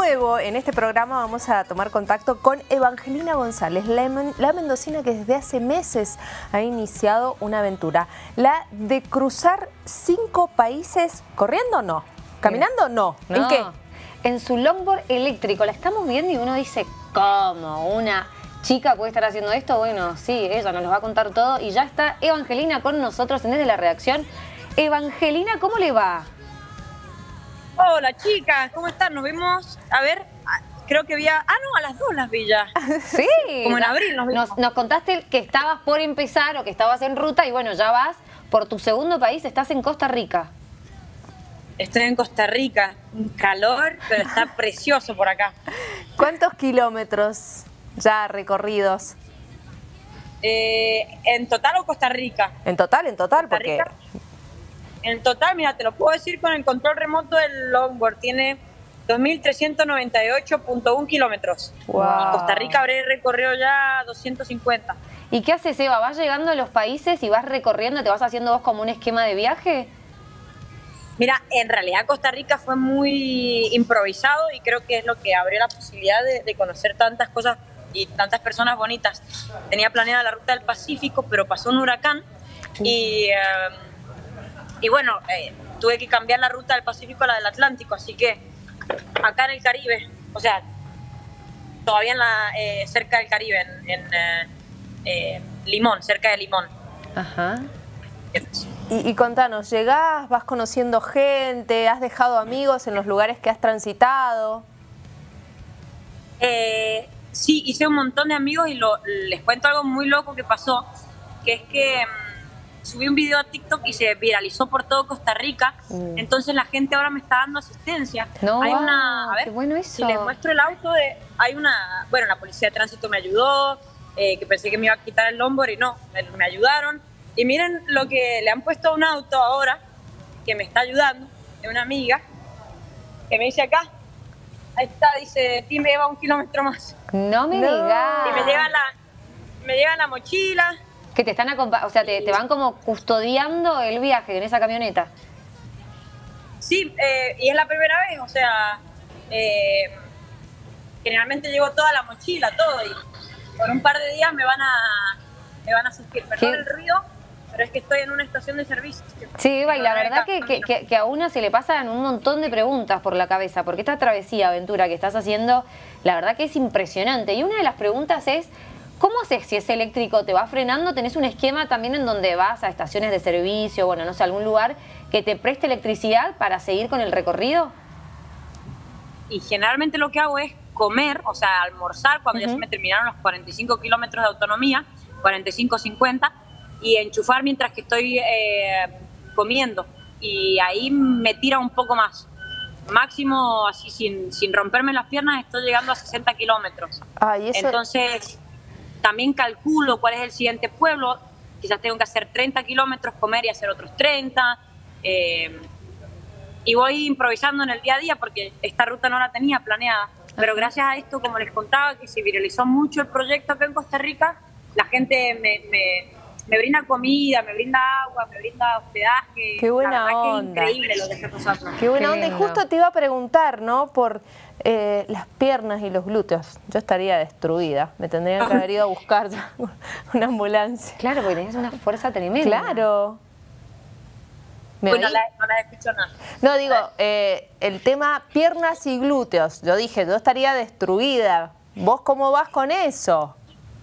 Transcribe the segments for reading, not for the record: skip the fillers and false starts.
luego, en este programa, vamos a tomar contacto con Evangelina González, la mendocina que desde hace meses ha iniciado una aventura. La de cruzar 5 países, ¿corriendo o no? ¿Caminando o no? ¿En qué? En su longboard eléctrico. La estamos viendo y uno dice, ¿cómo? ¿Una chica puede estar haciendo esto? Bueno, sí, ella nos lo va a contar todo. Y ya está Evangelina con nosotros Desde la Redacción. Evangelina, ¿cómo le va? Hola chicas, ¿cómo están? Nos vimos, a ver, creo que a las 2 las vi ya. Sí. Como en abril nos vimos. Nos contaste que estabas por empezar o que estabas en ruta y bueno, ya vas por tu segundo país, estás en Costa Rica. Estoy en Costa Rica, un calor, pero está precioso por acá. ¿Cuántos kilómetros ya recorridos? ¿En total o Costa Rica? En total, Costa porque... Rica, en total, mira, te lo puedo decir con el control remoto del longboard, tiene 2.398.1 kilómetros. Wow. Y Costa Rica habré recorrido ya 250. ¿Y qué haces, Eva? ¿Vas llegando a los países y vas recorriendo, te vas haciendo vos como un esquema de viaje? Mira, en realidad Costa Rica fue muy improvisado y creo que es lo que abrió la posibilidad de conocer tantas cosas y tantas personas bonitas. Tenía planeada la ruta del Pacífico, pero pasó un huracán y bueno, tuve que cambiar la ruta del Pacífico a la del Atlántico, así que acá en el Caribe, o sea, todavía cerca del Caribe, en Limón, cerca de Limón. Ajá. Y contanos, ¿llegás, vas conociendo gente, has dejado amigos en los lugares que has transitado? Sí, hice un montón de amigos y les cuento algo muy loco que pasó, que es que subí un video a TikTok y se viralizó por todo Costa Rica, entonces la gente ahora me está dando asistencia. No, hay a ver, qué bueno eso. si les muestro el auto, bueno, la policía de tránsito me ayudó, que pensé que me iba a quitar el longboard y no, me ayudaron. Y miren lo que le han puesto a un auto ahora, que me está ayudando, de una amiga, que me dice acá, ahí está, dice, ti me lleva 1 kilómetro más. No me digas. Y me lleva la mochila. Que te están acompañando, o sea, te van como custodiando el viaje en esa camioneta. Sí, y es la primera vez, o sea, generalmente llevo toda la mochila, todo, y por un par de días me van a asistir. Perdón el ruido, pero es que estoy en una estación de servicio. Sí, Eva, y la verdad que a una se le pasan un montón de preguntas por la cabeza, porque esta travesía, aventura que estás haciendo, la verdad que es impresionante. Y una de las preguntas es, ¿cómo haces si es eléctrico? ¿Te va frenando? ¿Tenés un esquema también en donde vas a estaciones de servicio, bueno, no sé, algún lugar que te preste electricidad para seguir con el recorrido? Y generalmente lo que hago es comer, o sea, almorzar cuando ya se me terminaron los 45 kilómetros de autonomía, 45, 50, y enchufar mientras que estoy comiendo. Y ahí me tira un poco más. Máximo, así sin romperme las piernas, estoy llegando a 60 kilómetros. Entonces, también calculo cuál es el siguiente pueblo. Quizás tengo que hacer 30 kilómetros, comer y hacer otros 30. Y voy improvisando en el día a día porque esta ruta no la tenía planeada. Pero gracias a esto, como les contaba, que se viralizó mucho el proyecto acá en Costa Rica, la gente me brinda comida, me brinda agua, me brinda hospedaje. Qué buena onda. Que es increíble lo que está pasando. Qué buena onda. Y justo te iba a preguntar, ¿no? Por las piernas y los glúteos. Yo estaría destruida. Me tendrían que haber ido a buscar ya una ambulancia. Claro, porque tenías una fuerza tremenda. Claro. No la escucho nada. No, digo, el tema piernas y glúteos. Yo dije, yo estaría destruida. ¿Vos cómo vas con eso?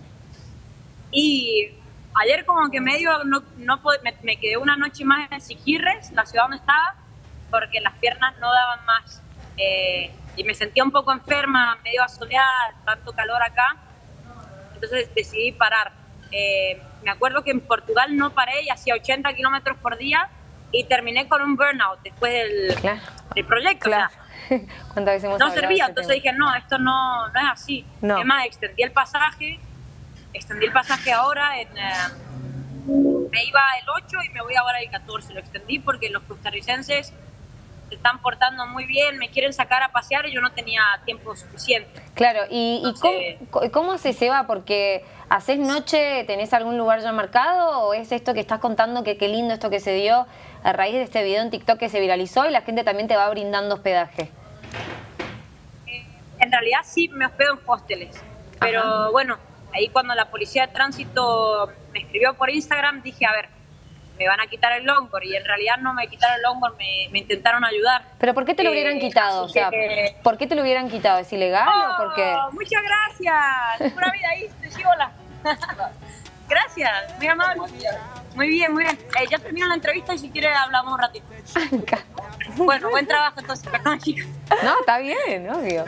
Y ayer como que medio me quedé una noche más en Siquirres, la ciudad donde estaba, porque las piernas no daban más. Y me sentía un poco enferma, medio asoleada, tanto calor acá. Entonces decidí parar. Me acuerdo que en Portugal no paré y hacía 80 kilómetros por día y terminé con un burnout después del proyecto. Claro. ¿Cuántas veces hemos no hablado servía, de ese entonces tema? dije, no, esto no es así. No. Es más, extendí el pasaje ahora, me iba el 8 y me voy ahora el 14. Lo extendí porque los costarricenses se están portando muy bien, me quieren sacar a pasear y yo no tenía tiempo suficiente. Claro, ¿y cómo haces, Eva? Porque ¿haces noche, tenés algún lugar ya marcado o es esto que estás contando, que qué lindo esto que se dio a raíz de este video en TikTok que se viralizó y la gente también te va brindando hospedaje? realidad sí me hospedo en hosteles, pero bueno, ahí cuando la policía de tránsito me escribió por Instagram, dije, a ver, me van a quitar el longboard, y en realidad no me quitaron el longboard, me intentaron ayudar. ¿Pero por qué te lo hubieran quitado? O sea, ¿por qué te lo hubieran quitado? ¿Es ilegal o por qué? Muchas gracias, pura vida ahí, te sigo la... Gracias, muy amable. Muy bien, muy bien. Ya termino la entrevista y si quiere hablamos un ratito. Bueno, buen trabajo entonces, perdón, chicos. No, está bien, obvio.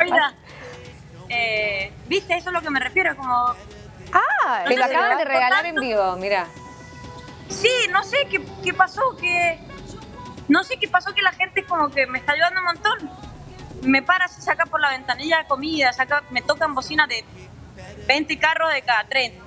¿Viste? Eso es lo que me refiero, como... Ah, te lo acaban de regalar en vivo, mira. Sí, no sé qué pasó, no sé qué pasó, que la gente como que me está ayudando un montón. Me para, se saca por la ventanilla de comida, me tocan bocinas de 20 carros de cada 30.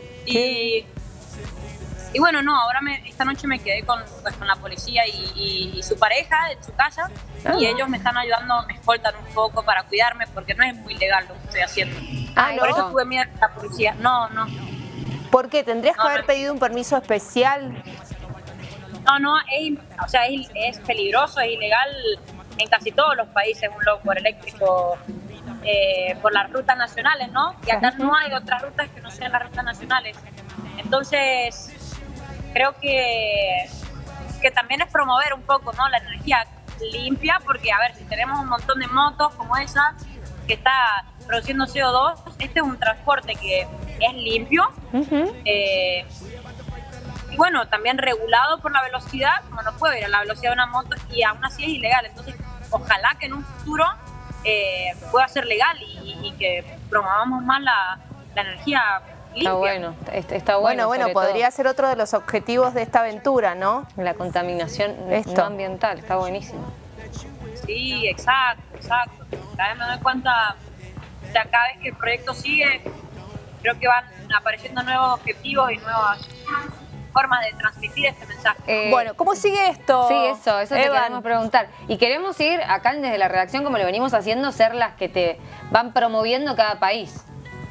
Y bueno, no, ahora esta noche me quedé con la policía y su pareja en su casa, y ellos me están ayudando, me escoltan un poco para cuidarme, porque no es muy legal lo que estoy haciendo. Por eso tuve miedo a la policía. No. ¿Por qué? ¿Tendrías que haber pedido un permiso especial? No, o sea, es peligroso, es ilegal en casi todos los países un longboard eléctrico por las rutas nacionales, ¿no? Y acá no hay otras rutas que no sean las rutas nacionales. Entonces, creo que también es promover un poco, ¿no?, la energía limpia, porque, a ver, si tenemos un montón de motos como esa que está produciendo CO2, este es un transporte que es limpio, y bueno, también regulado por la velocidad, como no puede ir a la velocidad de una moto, y aún así es ilegal. Entonces, ojalá que en un futuro pueda ser legal y que promovamos más la energía limpia. Está bueno. Bueno, podría ser otro de los objetivos de esta aventura, ¿no? La contaminación no ambiental, está buenísimo. Sí, exacto. Cada vez me doy cuenta, o sea, cada vez que el proyecto sigue, creo que van apareciendo nuevos objetivos y nuevas formas de transmitir este mensaje. Bueno, ¿cómo sigue esto? Sí, eso te queremos preguntar. Y queremos ir acá desde la redacción, como lo venimos haciendo, ser las que te van promoviendo cada país.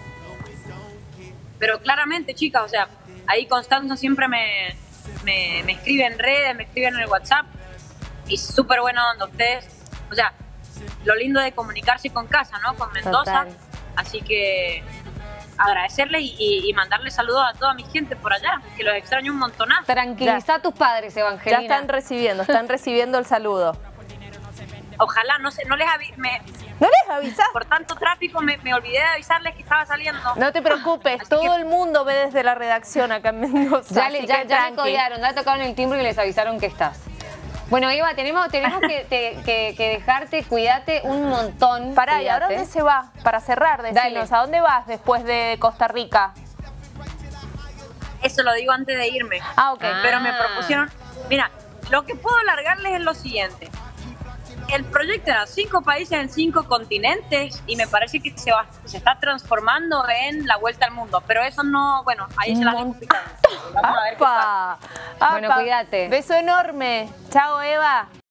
Pero claramente, chicas, o sea, ahí Constanza siempre me escribe en redes, me escribe en el WhatsApp, y súper bueno onda ustedes. O sea, lo lindo de comunicarse con casa, ¿no? Con Mendoza. Total. Así que agradecerles y mandarles saludos a toda mi gente por allá, que los extraño un montonazo. Tranquiliza a tus padres, Evangelina. Ya están recibiendo el saludo. Ojalá, no sé, no les avisás. Por tanto tráfico me olvidé de avisarles que estaba saliendo. No te preocupes, todo el mundo ve desde la redacción acá en Mendoza. Ya le codearon, ya tocaron el timbre y les avisaron que estás. Bueno, Eva, tenemos que dejarte, cuídate un montón. Pará, ¿y a dónde se va? Para cerrar, decinos, ¿a dónde vas después de Costa Rica? Eso lo digo antes de irme. Ok. Pero me propusieron, mira, lo que puedo alargarles es lo siguiente. El proyecto era 5 países en 5 continentes, y me parece que se está transformando en la vuelta al mundo. Pero eso no, bueno, ahí se las dejo picando. Vamos a ver qué pasa. Bueno, cuídate. Beso enorme. Chao, Eva.